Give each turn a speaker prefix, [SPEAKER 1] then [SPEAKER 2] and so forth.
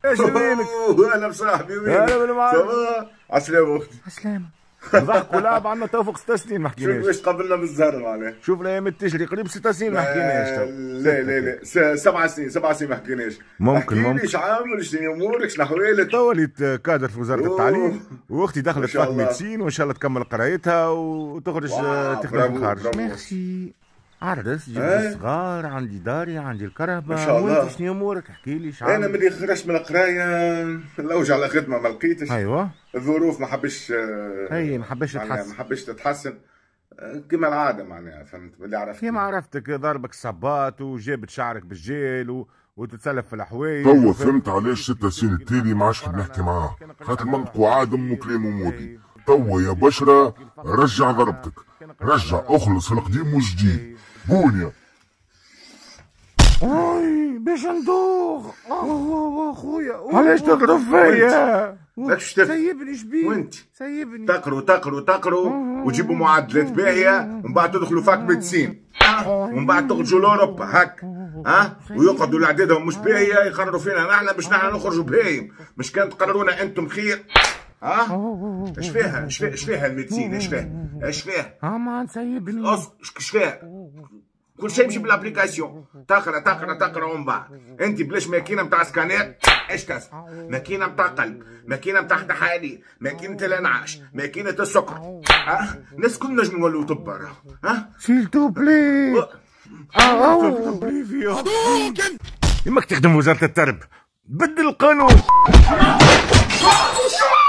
[SPEAKER 1] ايش يمينك؟
[SPEAKER 2] اهلا بصاحبي وين؟
[SPEAKER 1] هلا بالمعلم.
[SPEAKER 2] سوا عسلامة اختي.
[SPEAKER 1] عسلامة. ضحك ولعب عنا توفق 6 سنين ما
[SPEAKER 2] شوف
[SPEAKER 1] حكيناش.
[SPEAKER 2] ايش قبلنا بالزهر معناها.
[SPEAKER 1] شوف الايام التجري قريب 6 سنين ما حكيناش.
[SPEAKER 2] لا 7 سنين 7 سنين ما حكيناش.
[SPEAKER 1] ممكن
[SPEAKER 2] احكي لي ايش عامل شنو امورك شنو احوالك؟
[SPEAKER 1] تو وليت كادر في وزارة التعليم واختي دخلت
[SPEAKER 2] ما شاء
[SPEAKER 1] فات
[SPEAKER 2] الله.
[SPEAKER 1] ميديسين وان شاء الله تكمل قرايتها وتخرج تخدم في الخارج.
[SPEAKER 2] ميرسي.
[SPEAKER 1] عرس جبت الصغار عندي داري عندي الكرهبة.
[SPEAKER 2] ما شاء الله.
[SPEAKER 1] وانت شنو امورك احكي لي ايش عامل؟
[SPEAKER 2] انا ملي خرجت من القرايه نلوج على خدمه ما لقيتش.
[SPEAKER 1] ايوه
[SPEAKER 2] الظروف ما حبش
[SPEAKER 1] ما حبش
[SPEAKER 2] معناها
[SPEAKER 1] تتحسن.
[SPEAKER 2] ما حبش تتحسن كما العاده معناها فهمت اللي عرفت.
[SPEAKER 1] كيما عرفتك ضربك صباط وجابت شعرك بالجيل وتتسلف في الحوايج.
[SPEAKER 3] توا فهمت علاش 6 سنين التالي ما عادش نحكي معاه، خاطر منطقه عادم وكلامه مودي. توا يا بشرى رجع ضربتك، رجع اخلص في القديم والجديد. بونيا
[SPEAKER 1] اي باش ندوغ خويا علاش تضرب فيا؟
[SPEAKER 2] ماكش تفهم.
[SPEAKER 1] سيبني شبيه
[SPEAKER 2] وانت
[SPEAKER 1] سيبني.
[SPEAKER 2] تقروا وتجيبوا معدلات باهيه ومن بعد تدخلوا فاك ميديسين ومن بعد تخرجوا لاوروبا هك ويقعدوا الاعدادهم مش باهيه يقرروا فينا نحن باش نحن نخرجوا باهيين مش كان تقررونا انتم خير. ايش فيها ايش فيها الميديسين ايش فيها
[SPEAKER 1] ما سيبني.
[SPEAKER 2] ايش فيها كل شيء يمشي بالابليكاسيون. تقرا ومن بعد انت بلاش ماكينه نتاع سكانات ايش تسمع؟ ماكينه نتاع قلب، ماكينه نتاع تحاليل، ماكينه الانعاش، ماكينه السكر. الناس كل نجم نولوا طب
[SPEAKER 1] سيل تو بلي. بلي فيها يماك تخدم وزاره الترب بدل القانون.